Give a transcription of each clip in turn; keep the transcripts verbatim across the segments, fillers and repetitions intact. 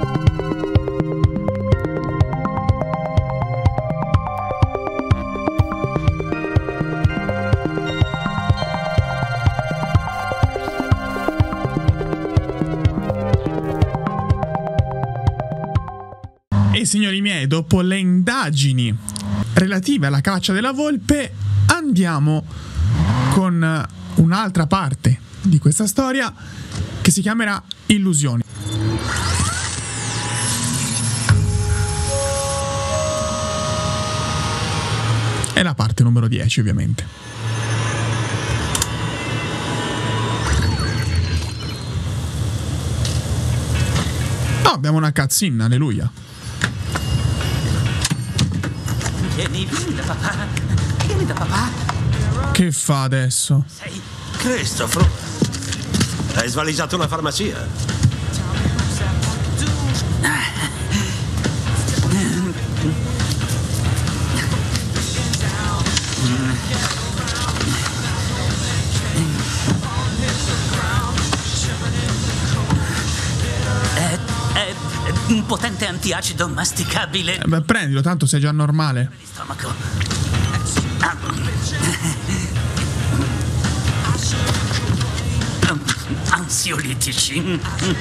E signori miei, dopo le indagini relative alla caccia della volpe, andiamo con un'altra parte di questa storia che si chiamerà Illusioni. È la parte numero dieci, ovviamente. No, abbiamo una cutscene, alleluia. Vieni, vieni da papà. Vieni da papà. Che fa adesso? Sei... Christopher, hai svaligiato una farmacia. È, è un potente antiacido masticabile. Eh beh, prendilo, tanto sei già normale. Di stomaco. Ah. Ansiolitici.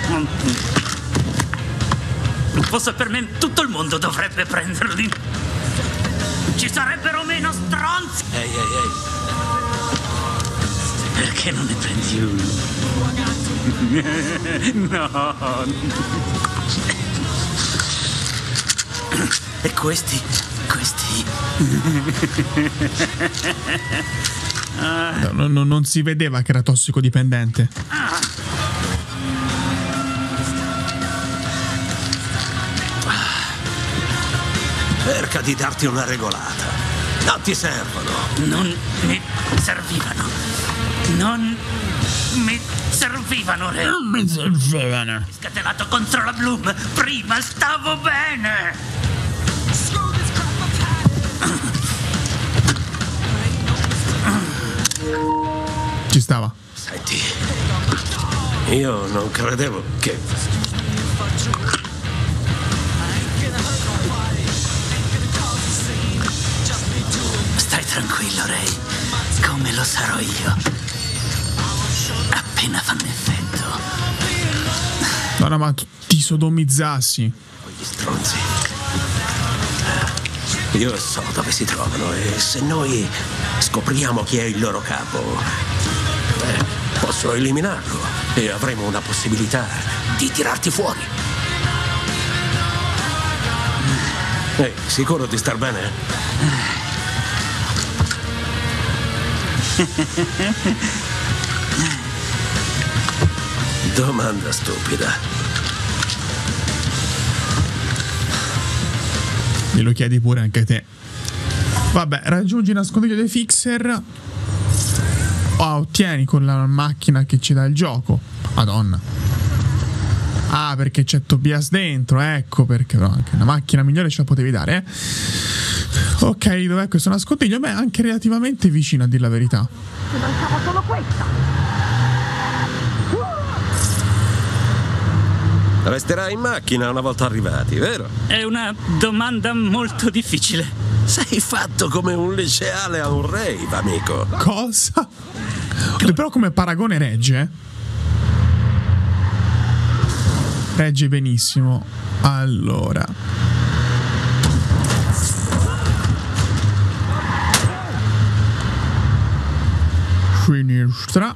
Fosse per me, tutto il mondo dovrebbe prenderli. Ci sarebbero meno stronzi. Ehi, ehi, ehi. Perché non ne prendi uno? No. E questi, questi. No, no, non si vedeva che era tossicodipendente. Cerca di darti una regolata. Non ti servono. Non mi servivano. Non mi servivano, Re. Non mi servivano. Scatenato contro la Bloom. Prima stavo bene. Ci stava. Senti, io non credevo che... Stai tranquillo, Ray. Come lo sarò io. Appena fanno effetto. No, no, ma ti sodomizzassi. Gli stronzi. Io so dove si trovano e se noi scopriamo chi è il loro capo, eh, posso eliminarlo e avremo una possibilità di tirarti fuori. Ehi, sicuro di star bene? Domanda stupida. Glielo chiedi pure anche te. Vabbè, raggiungi il nascondiglio dei fixer o ottieni con la macchina che ci dà il gioco. Madonna. Ah, perché c'è Tobias dentro, ecco perché. No, anche una macchina migliore ce la potevi dare, eh. Ok, dov'è questo nascondiglio? Beh, anche relativamente vicino, a dir la verità. Mi mancava solo questa. Resterai in macchina una volta arrivati, vero? È una domanda molto difficile. Sei fatto come un liceale a un rave, amico. Cosa? Però come paragone regge, eh? Regge benissimo. Allora, sinistra.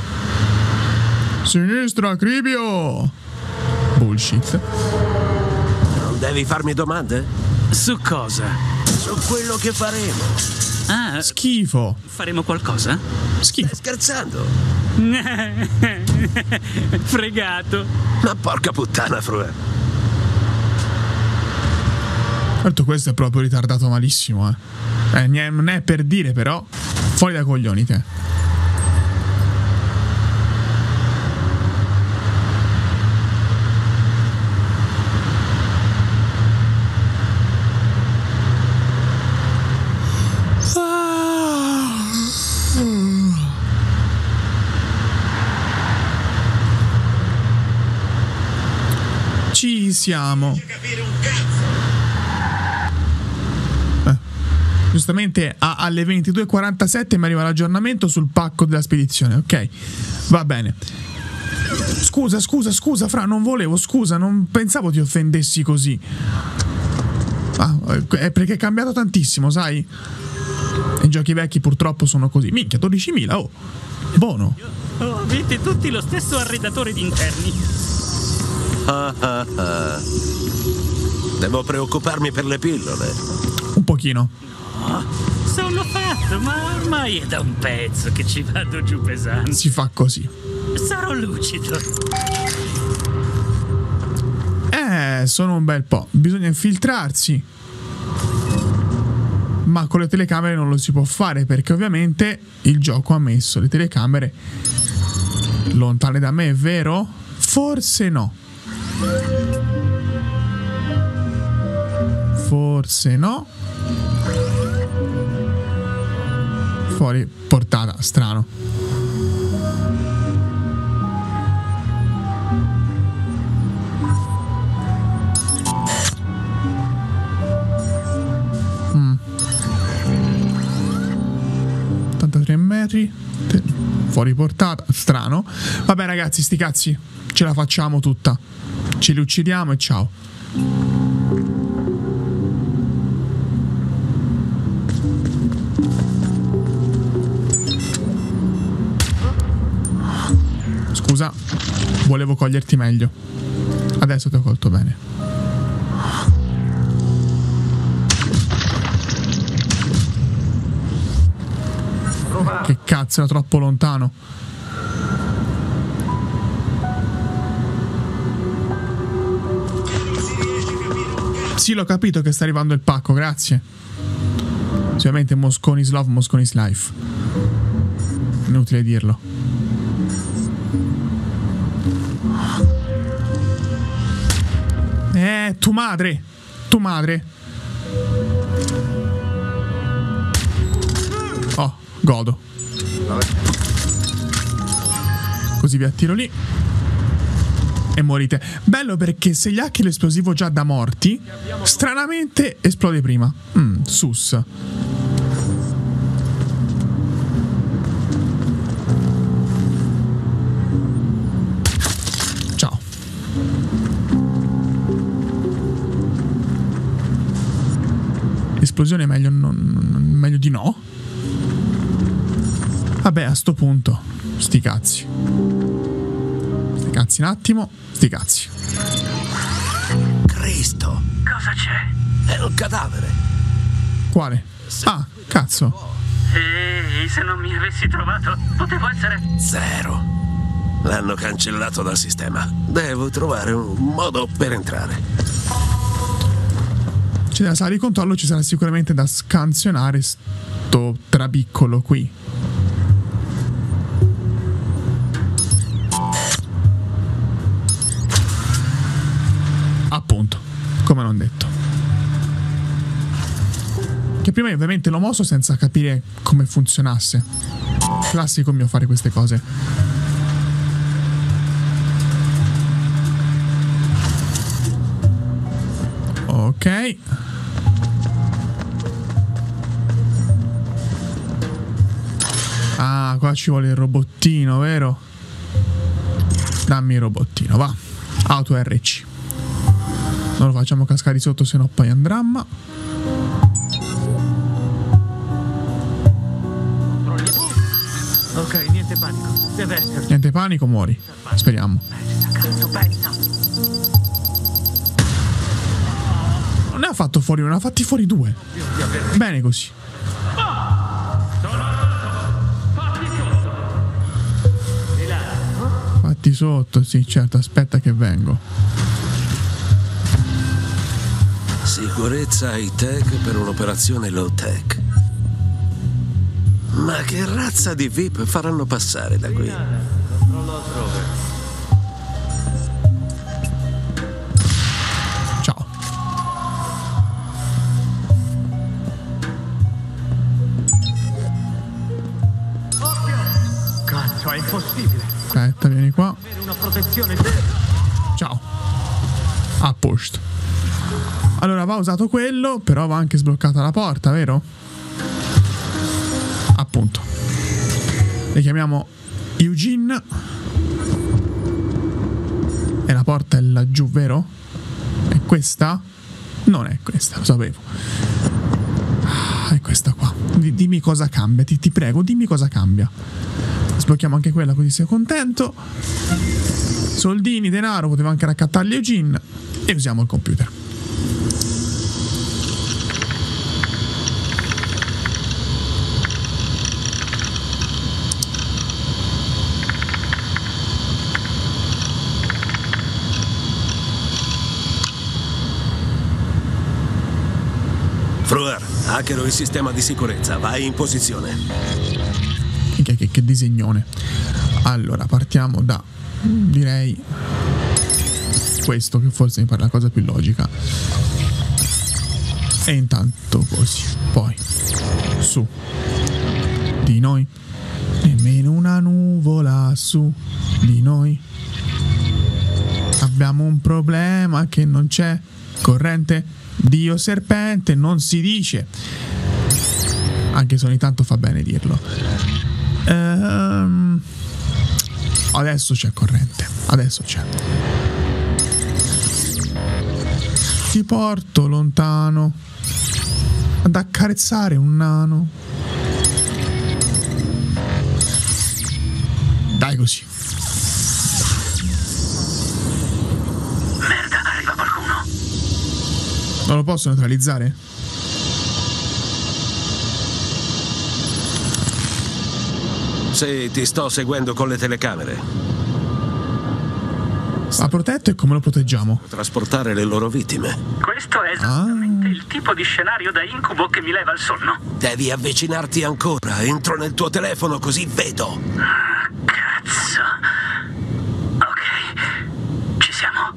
Sinistra, Cribio. Bullshit. Non devi farmi domande? Su cosa? Su quello che faremo. Ah, Schifo. faremo qualcosa? Schifo. Stai scherzando? Fregato. Ma porca puttana, Frue. Certo, questo è proprio ritardato malissimo, eh. eh non è per dire, però. Fuori dai coglioni, te. Ci siamo. Eh. Giustamente a, alle ventidue e quarantasette mi arriva l'aggiornamento sul pacco della spedizione. Ok, va bene. Scusa, scusa, scusa, Fra, non volevo, scusa, non pensavo ti offendessi così. Ah, è perché è cambiato tantissimo, sai? I giochi vecchi purtroppo sono così. Minchia, dodicimila, oh. Buono. Oh, avete tutti lo stesso arredatore di interni. Ah, ah, ah. Devo preoccuparmi per le pillole. Un pochino. No, sono fatto, ma ormai è da un pezzo che ci vado giù pesante. Si fa così. Sarò lucido. Eh, sono un bel po'. Bisogna infiltrarsi. Ma con le telecamere non lo si può fare, perché ovviamente il gioco ha messo le telecamere lontane da me, è vero? Forse no. Forse no. Fuori portata, strano. Mm. ottantatré metri. Fuori portata, strano. Vabbè ragazzi, sti cazzi, ce la facciamo tutta. Ce li uccidiamo e ciao. Scusa, volevo coglierti meglio. Adesso ti ho colto bene. Che cazzo, era troppo lontano. Sì, l'ho capito che sta arrivando il pacco, grazie. Ovviamente Mosconi's Love, Mosconi's Life. Inutile dirlo. Eh, tu madre. Tu madre. Oh, godo. Così vi attiro lì e morite. Bello perché se gli hacchi l'esplosivo già da morti, stranamente esplode prima. Mm, sus. Ciao. Esplosione meglio, non, non, meglio di no. Vabbè, a sto punto, sti cazzi. Sti cazzi un attimo, sti cazzi. Cristo, Cosa c'è? è un cadavere. Quale? Ah, cazzo. Ehi, se non mi avessi trovato, potevo essere... Zero. L'hanno cancellato dal sistema. Devo trovare un modo per entrare. C'è da sala di controllo, ci sarà sicuramente da scansionare sto trabiccolo qui. Appunto, come non detto. Che prima ovviamente l'ho mosso senza capire come funzionasse. Classico mio fare queste cose. Ok. Ah, qua ci vuole il robottino, vero? Dammi il robottino, va. Auto R C. Non lo facciamo cascare di sotto, se no poi andramma. Ok, niente panico. Deve essere. Niente panico, muori. Speriamo. Cazzo, pensa. Non ne ha fatto fuori uno, ne ha fatti fuori due. Bene così. Fatti sotto, sì, certo, aspetta che vengo. Sicurezza high-tech per un'operazione low-tech. Ma che razza di V I P faranno passare da qui? Ciao. Cazzo, è impossibile. Aspetta, vieni qua. Avere una protezione. Ciao. A posto. Allora va usato quello, però va anche sbloccata la porta, vero? Appunto. Le chiamiamo Eugene. E la porta è laggiù, vero? È questa? Non è questa, lo sapevo. Ah, è questa qua. D- dimmi cosa cambia, ti, ti prego, dimmi cosa cambia. Sblocchiamo anche quella così sei contento. Soldini, denaro, potevo anche raccattarli Eugene. E usiamo il computer. Fruer, hackero il sistema di sicurezza, vai in posizione. Che, che, che disegnone. Allora, partiamo da, direi, questo, che forse mi pare la cosa più logica. E intanto così. Poi, su. Di noi. Nemmeno una nuvola su di noi. Abbiamo un problema che non c'è corrente. Dio serpente non si dice, anche se ogni tanto fa bene dirlo. Ehm, adesso c'è corrente, adesso c'è. Ti porto lontano ad accarezzare un nano. Dai così. Non lo posso neutralizzare? Sì, ti sto seguendo con le telecamere. Ha protetto e come lo proteggiamo? Trasportare le loro vittime. Questo è esattamente Ah. il tipo di scenario da incubo che mi leva il sonno. Devi avvicinarti ancora. Entro nel tuo telefono così vedo. Cazzo. Ok, ci siamo.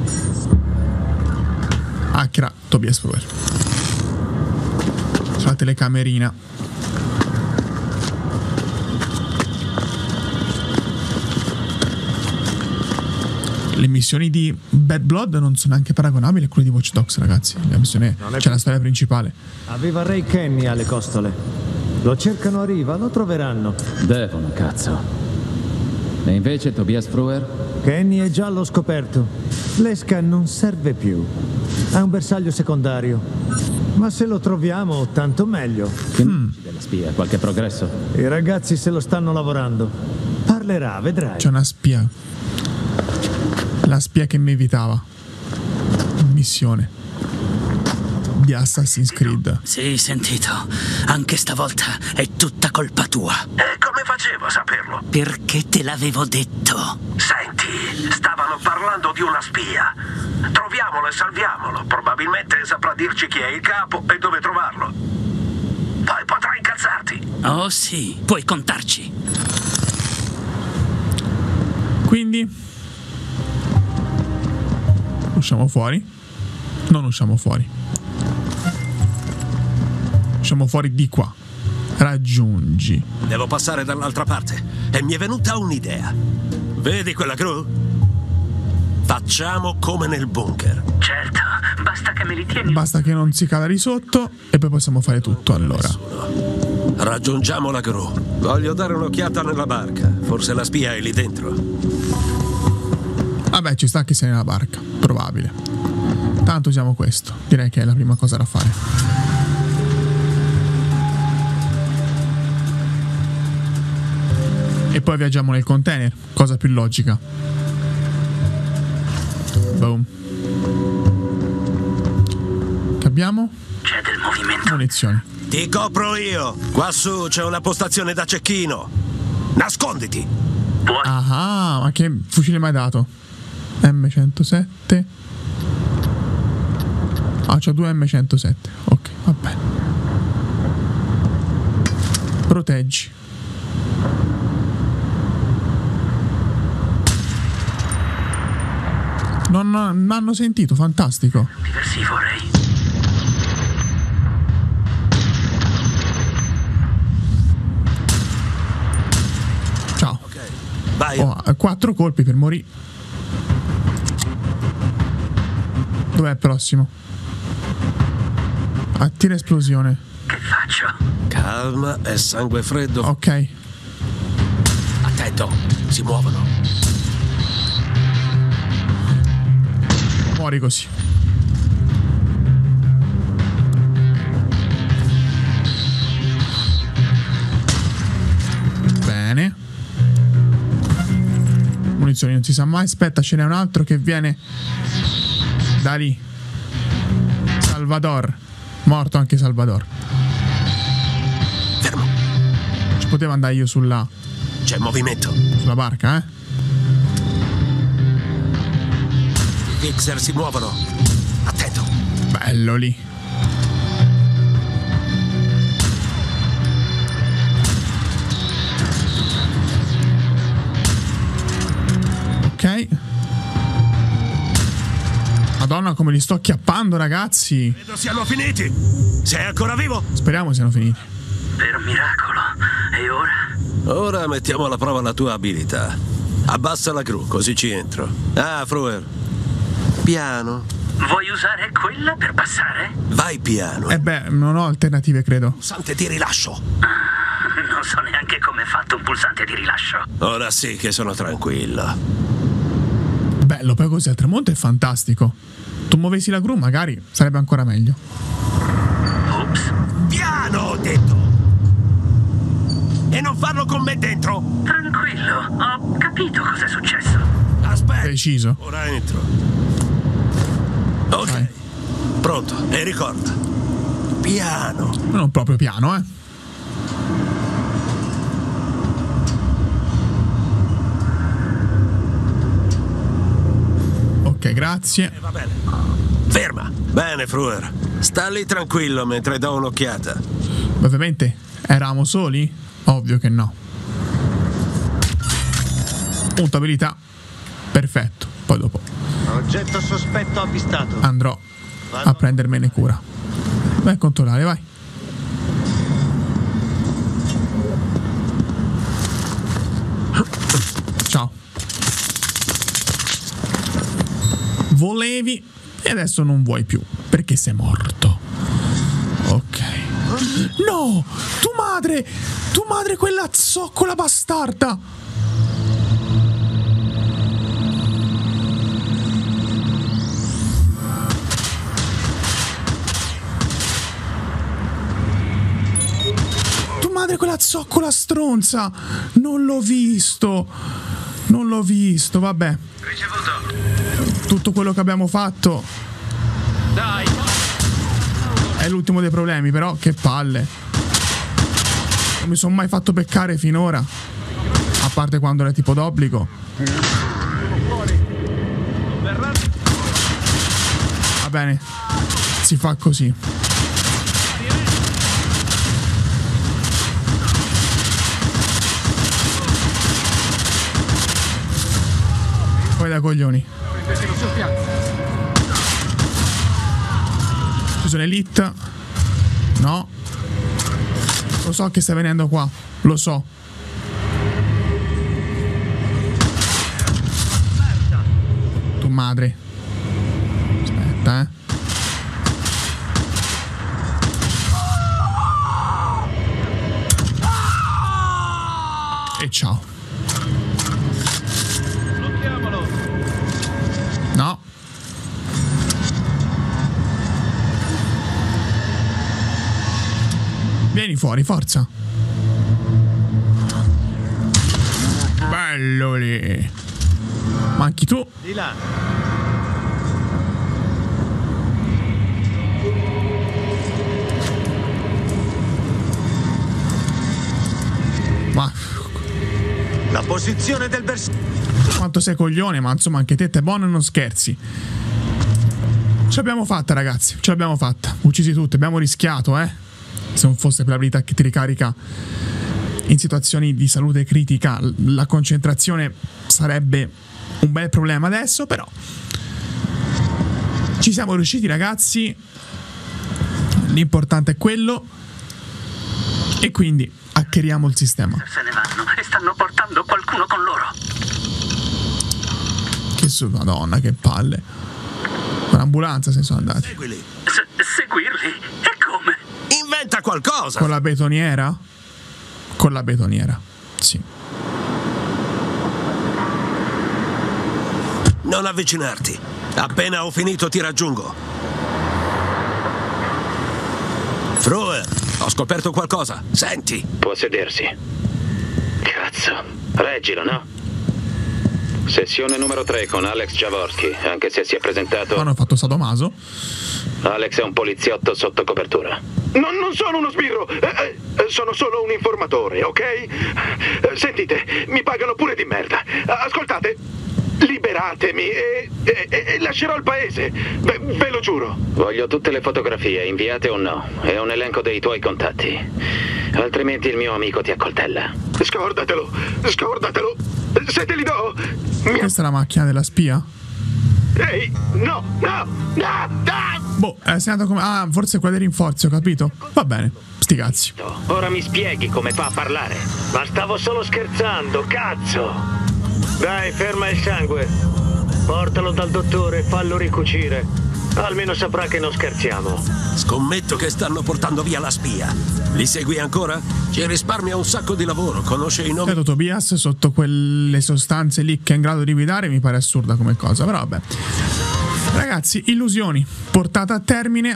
Hackera Tobias Fruer. Sulla telecamerina. Le missioni di Bad Blood non sono neanche paragonabili a quelle di Watch Dogs, ragazzi. La missione c'è la storia principale. Aveva Ray Kenny alle costole. Lo cercano a riva, lo troveranno. Devono, cazzo. E invece Tobias Fruer? Kenny è già allo scoperto. L'esca non serve più. È un bersaglio secondario. Ma se lo troviamo, tanto meglio. Che mm. della spia, qualche progresso? I ragazzi se lo stanno lavorando. Parlerà, vedrai. C'è una spia. La spia che mi evitava. Missione di Assassin's Creed. Sì, sentito. Anche stavolta è tutta colpa tua. E come facevo a saperlo? Perché te l'avevo detto. Senti, stavano parlando di una spia. Troviamolo e salviamolo. Probabilmente saprà dirci chi è il capo e dove trovarlo. Poi potrai incazzarti. Oh sì, puoi contarci. Quindi usciamo fuori? Non usciamo fuori. Usciamo fuori di qua. Raggiungi. Devo passare dall'altra parte. E mi è venuta un'idea. Vedi quella gru? Facciamo come nel bunker. Certo, basta che me li tieni. Basta che non si cala di sotto e poi possiamo fare tutto allora. Raggiungiamo la gru. Voglio dare un'occhiata nella barca. Forse la spia è lì dentro. Vabbè, ci sta che sia nella barca. Probabile. Tanto usiamo questo. Direi che è la prima cosa da fare. E poi viaggiamo nel container. Cosa più logica. Boom. Che abbiamo? C'è del movimento. Munizioni. Ti copro io. Quassù c'è una postazione da cecchino. Nasconditi. Puoi. Ah, ma che fucile mi hai dato? M centosette. Ah, c'ho due M centosette. Ok, va bene. Proteggi. Non, non hanno sentito, fantastico. Diversivo, Ray. Ciao. Ok, vai. Oh, quattro colpi per morire. Dov'è il prossimo? Attira esplosione. Che faccio? Calma e sangue freddo. Ok. Attento, si muovono. Muori così. Bene. Munizioni non si sa mai. Aspetta, ce n'è un altro che viene da lì. Salvador. Morto anche Salvador. Fermo. Ci potevo andare io sulla C'è movimento. sulla barca, eh? I Fixer si muovono. Attento. Bello lì. Ok. Madonna come li sto acchiappando, ragazzi. Credo siano finiti. Sei ancora vivo? Speriamo siano finiti. Per miracolo. E ora? Ora mettiamo alla prova la tua abilità. Abbassa la gru, così ci entro. Ah, Fruer. Piano. Vuoi usare quella per passare? Vai piano. Eh beh, non ho alternative, credo. Pulsante di rilascio. Non so neanche come è fatto un pulsante di rilascio. Ora sì che sono tranquillo. Bello, poi così al tramonto è fantastico. Tu muovessi la gru, magari sarebbe ancora meglio. Ops. Piano, ho detto. E non farlo con me dentro. Tranquillo, ho capito cosa è successo. Aspetta. Preciso. Ora entro. Ok. Vai. Pronto. E ricorda. Piano. Non proprio piano, eh. Ok, grazie. Eh, va bene. Ferma. Bene, Fruer. Sta lì tranquillo mentre do un'occhiata. Ovviamente eravamo soli? Ovvio che no. Punto abilità. Perfetto. Poi dopo Oggetto sospetto avvistato. andrò a prendermene cura. Vai a controllare, vai. Ciao. Volevi e adesso non vuoi più perché sei morto. Ok. No! Tu madre! Tu madre quella zoccola bastarda! Tu madre quella zoccola stronza! Non l'ho visto! Non l'ho visto, vabbè. Ricevuto. Tutto quello che abbiamo fatto Dai. è l'ultimo dei problemi, però che palle. Non mi sono mai fatto peccare finora. A parte quando era tipo d'obbligo. Va bene. Si fa così. Poi da coglioni. Ci sono Elite. No. Lo so che stai venendo qua. Lo so. Tu madre. Aspetta, eh. E ciao. No. Vieni fuori, forza. Bello lì. Manchi tu. Di là. Ma La posizione del bersaglio. quanto sei coglione, ma insomma anche te te buono e non scherzi. Ce l'abbiamo fatta, ragazzi. Ce l'abbiamo fatta. Uccisi tutti, abbiamo rischiato, eh. Se non fosse per l'abilità che ti ricarica in situazioni di salute critica, la concentrazione sarebbe un bel problema adesso, però ci siamo riusciti, ragazzi. L'importante è quello. E quindi hackeriamo il sistema. Se ne vanno e stanno portando qualcuno con loro. Che su, madonna, che palle. Con l'ambulanza se sono andati. Seguili. Se- seguirli? E come? Inventa qualcosa. Con la betoniera? Con la betoniera, sì. Non avvicinarti. Appena ho finito ti raggiungo. Frewer, ho scoperto qualcosa. Senti. Può sedersi. Cazzo. Reggilo, no? Sessione numero tre con Alex Jaworski, anche se si è presentato... Hanno fatto sadomaso. Alex è un poliziotto sotto copertura. Non, non sono uno sbirro, eh, eh, sono solo un informatore, ok? Eh, sentite, mi pagano pure di merda. Ascoltate, liberatemi e, e, e lascerò il paese, ve, ve lo giuro. Voglio tutte le fotografie, inviate o no, e un elenco dei tuoi contatti. Altrimenti il mio amico ti accoltella. Scordatelo, scordatelo. Se te li do... Mi... Questa è la macchina della spia? Ehi, no, no, no, no! Boh, è segnato come... Ah, forse quella dei rinforzi, ho capito. Va bene, sti cazzi. Ora mi spieghi come fa a parlare. Ma stavo solo scherzando, cazzo! Dai, ferma il sangue. Portalo dal dottore e fallo ricucire. Almeno saprà che non scherziamo. Scommetto che stanno portando via la spia. Li segui ancora? Ci risparmia un sacco di lavoro. Conosce i nomi? Credo Tobias sotto quelle sostanze lì che è in grado di guidare mi pare assurda come cosa, però vabbè. Ragazzi, illusioni portata a termine.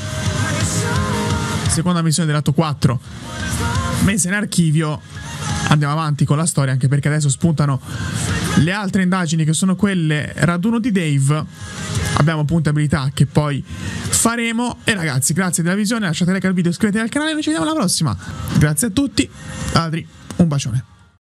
Seconda missione dell'atto quattro messa in archivio. Andiamo avanti con la storia, anche perché adesso spuntano le altre indagini, che sono quelle raduno di Dave. Abbiamo puntabilità che poi faremo. E ragazzi, grazie della visione, lasciate like al video, iscrivetevi al canale e noi ci vediamo alla prossima. Grazie a tutti, Adri, un bacione.